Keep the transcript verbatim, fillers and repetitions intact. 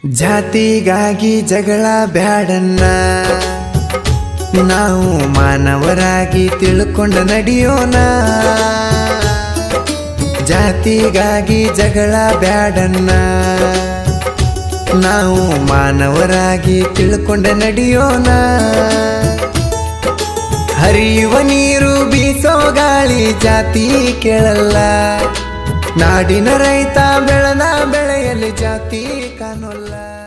ಜಾತಿಗಾಗಿ ಜಗಳ ಬ್ಯಾಡನ್ನ ನಾವು ಮಾನವರಾಗಿ ತಿಳ್ಕೊಂಡ ನಡೆಯೋಣ ಜಾತಿಗಾಗಿ ಜಗಳ ಬ್ಯಾಡನ್ನ ನಾವು ಮಾನವರಾಗಿ ತಿಳ್ಕೊಂಡ ನಡೆಯೋಣ ಹರಿಯುವ ನೀರು ಬೀಸೋ ಗಾಳಿ ಜಾತಿ ಕೇಳಲ್ಲ ನಾಡಿನ ರೈತ ಬೆಳೆದ ಬೆಳೆಯಲ್ಲಿ ಜಾತಿ ಕಾಣೋಲ್ಲ।